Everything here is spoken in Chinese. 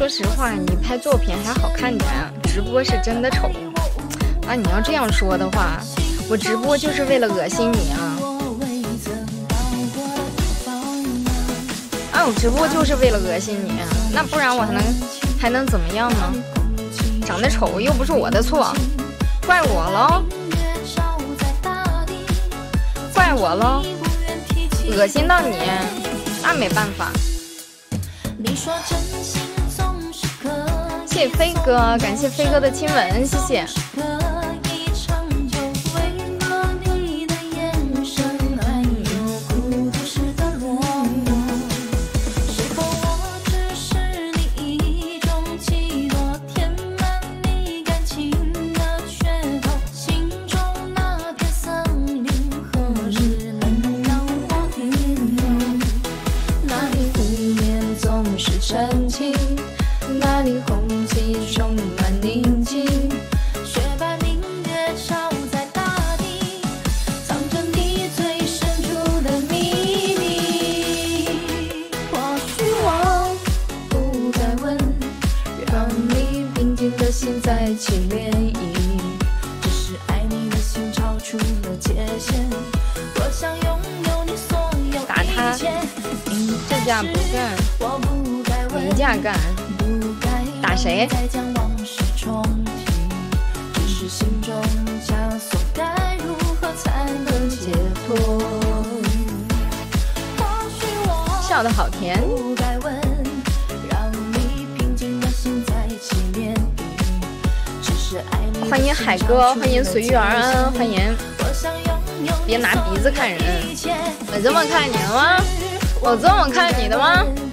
实话，你拍作品还好看点，直播是真的丑。啊，你要这样说的话，我直播就是为了恶心你啊！啊，我直播就是为了恶心你，那不然我还能怎么样呢？长得丑又不是我的错，怪我喽，怪我喽，恶心到你，那没办法。谢谢飞哥，感谢飞哥的亲吻，谢谢。 那里红旗充满宁静，雪白明月照在大地，藏着你最深处的秘密。或许我不该问，让你平静的心再起涟漪，只是爱你的心超出了界限，我想拥有你所有一切。 这架不干，一架干。打谁？笑得好甜。欢迎海哥，欢迎随遇而安，欢迎。别拿鼻子看人，我这么看你的吗？我这么看你的吗？